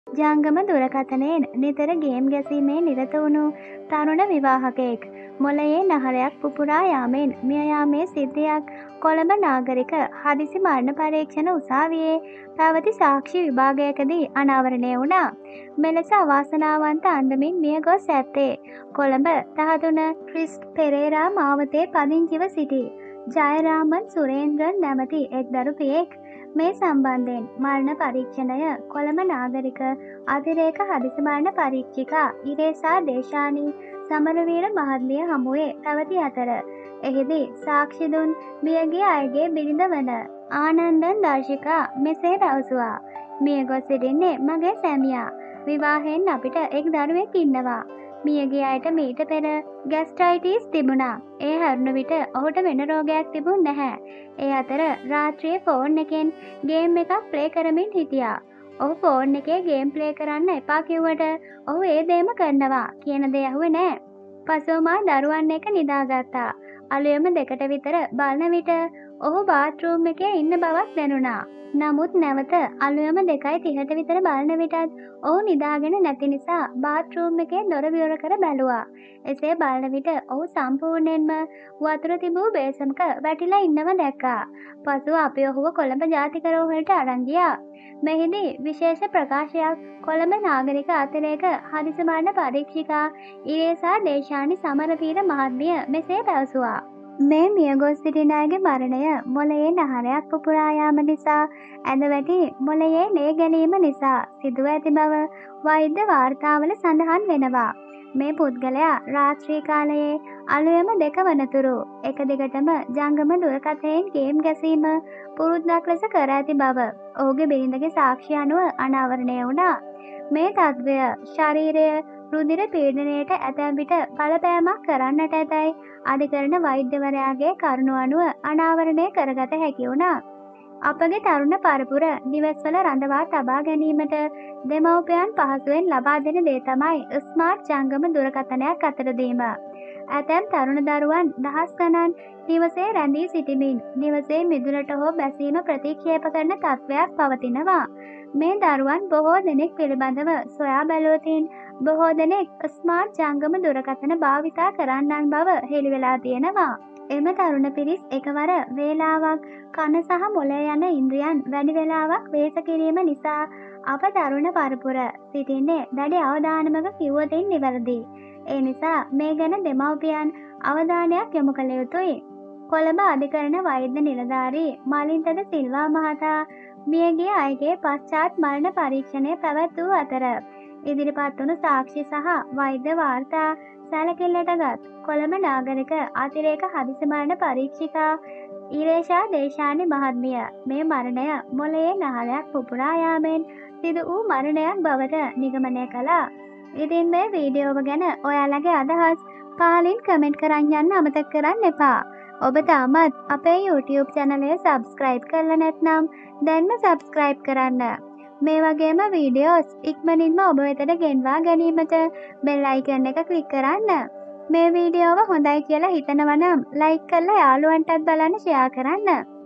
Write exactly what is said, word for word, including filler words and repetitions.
ජංගම දුරකථනයෙන් නිතර ගේම් ගැසීමේ නිරත වුණු තරුණ විවාහකයෙක් මොළයේ නහරයක් පුපුරා යාමෙන් මිය යාමේ සිද්ධියක් කොළඹ නාගරික හදිසි මරණ පරීක්ෂණ උසාවියේ පැවති සාක්ෂි විභාගයකදී අනාවරණය වුණා. මෙලෙස අවාසනාවන්ත අන්දමින් මිය ගොස් ඇත්තේ කොළඹ දහතුන ක්‍රිස්ට් පෙරේරා මාවතේ පදිංචිව සිටි ජයරාමන් සුරේන්ද්‍රන් නැමැති එක් දරුපියෙක්. මේ සම්බන්ධයෙන් මරණ පරීක්ෂණය කොළඹ නාගරික අතිරේක හදිසි මරණ පරීක්ෂිකා ඉරේසා දේශානී සමරවීර මහත්මිය හමුවේ පැවති අතර එහිදී සාක්ෂි දුන් මියගිය අයගේ බිරිඳ වන ආනන්දන් දර්ශිකා මෙසේ පැවසුවා. මිය ගොස් සිටින්නේ මගේ සැමියා. විවාහයෙන් අපිට එක් දරුවෙක් ඉන්නවා. මියගිය අයට මීට පෙර ගැස්ට්‍රයිටිස් තිබුණා. ඒ හැරුණු විට ඔහුට වෙන රෝගයක් තිබුණ නැහැ. ඒ අතර රාත්‍රියේ ෆෝන් එකෙන් ගේම් එකක් ප්ලේ කරමින් හිටියා. ඔහු ෆෝන් එකේ ගේම් ප්ලේ කරන්න එපා කිව්වට ඔහු ඒ දේම කරනවා කියන දේ ඇහුවේ නෑ. පසුව මා දරුවන් එක නිදාගත්තා. අලුයම දෙකට විතර බලන විට ඔහු බාත්රූම් එකේ ඉන්න බවක් දැනුණා. නමුත් නැවත අලුයම දෙකයි තිහට විතර බලන විටත් ඔහු නිදාගෙන නැති නිසා බාත්රූම් එකේ දොර විවර කර බැලුවා. එසේ බලන විට ඔහු සම්පූර්ණයෙන්ම වතුර තිබූ බේසමක වැටිලා ඉන්නව දැක්කා. පසුව අපි ඔහුව කොළඹ ජාතික රෝහලට අරන් ගියා. මෙහිදී විශේෂ ප්‍රකාශයක් කොළඹ නාගරික අතිරේක හදිසි මරණ පරීක්ෂිකා ඉරේසා දේශානි සමරවීර මහත්මිය මෙසේ පැවසුවා. මේ මියගොස් සිටින අයගේ මරණය මොළයේ නහරයක් පුපුරා යාම නිසා ඇද වැටි මොළයේ ලේ ගැනීම නිසා සිදුව ඇති බව වෛද්‍ය වාර්තාවල සඳහන් වෙනවා. මේ පුද්ගලයා රාත්‍රී කාලයේ අලුයම දෙක වනතුරු එක දිගටම ජංගම දුරකථනයෙන් ගේම් ගැසීම පුරුද්දක් ලෙස කර ඇති බව ඔහුගේ බිරිඳගේ සාක්ෂි අනුව අනාවරණය වුණා. මේ තත්ත්වය ශරීරය රුධිර පීඩනයට ඇතැම් විට බලපෑමක් කරන්නට ඇතැයි අධිකරණ වෛද්‍යවරයාගේ කරුණු අනුව අනාවරණය කරගත හැකි වුණා. අපගේ තරුණ පරපුර නිවෙස්වල රඳවා තබා ගැනීමට දෙමව්පියන් පහසුවෙන් ලබා දෙන දේ තමයි ස්මාර්ට් ජංගම දුරකථනයක් අතට දීම. ඇතැම් තරුණ දරුවන් දහස් ගණන් නිවසේ රැඳී සිටිමින් නිවසේ මිදුලට හෝ බැසීම ප්‍රතික්ෂේප කරන තත්ත්වයක් පවතිනවා. මේ දරුවන් බොහෝ දෙනෙක් පිළිබඳව සොයා බැලුවතින් බොහෝ දෙනෙක් ස්මාර්ට් ජංගම දුරකථන භාවිතා කරන්නන් බව හෙළිවෙලා තියෙනවා. එම තරුණ පිරිස් එකවර වේලාවක් කන සහ මොළය යන ඉන්ද්‍රියන් වැඩි වෙලාවක් වේස කිරීම නිසා අප තරුණ පරපුර සිටින්නේ දැඩි අවධානමක කිව්වොතින් නිවැරදි. ඒ නිසා මේ ගැන දෙමව්පියන් අවධානයක් යොමු කළ යුතුයි. කොළඹ අධිකරණ වෛද්‍ය නිලධාරී මලින්තද සිල්වා මහතා මියගිය අයගේ පශ්චාත් මරණ පරීක්ෂණය පැවැත් වූ අතර ඉදිරිපත් වුණු සාක්ෂි සහ වෛද්‍ය වාර්තා සැලකිල්ලට ගත් කොළඹ නාගරික අතිරේක හදිසි මරණ පරීක්ෂිකා ඉරේෂා දේශානි මහත්මිය මේ මරණය මොළයේ නහරයක් පුපුරා යාමෙන් සිදු වූ මරණයක් බවට නිගමනය කළා. ඉතින් මේ වීඩියෝව ගැන ඔයාලගේ අදහස් පහලින් කමෙන්ට් කරන්න යන්න අමතක කරන්න එපා. ඔබ තාමත් අපේ YouTube channel එක subscribe කරලා නැත්නම් දැන්ම subscribe කරන්න. මේ වගේම වීඩියෝස් ඉක්මනින්ම ඔබ වෙතට ගෙන්වා ගැනීමට bell icon එක click කරන්න. මේ වීඩියෝව හොඳයි කියලා හිතනවා නම් like කරලා යාළුවන්ටත් බලන්න share කරන්න.